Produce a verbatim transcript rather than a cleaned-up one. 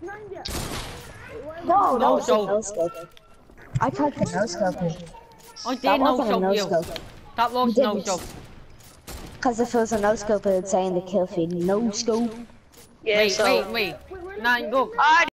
No, No that was a scope. no scope. I tried to no scope you. I That did no wasn't a scope no you. scope. That was You no didn't. scope. Because if it was a no scope, it would say in the kill feed, no scope. Yeah, Wait, so. wait, wait. Nine, go. I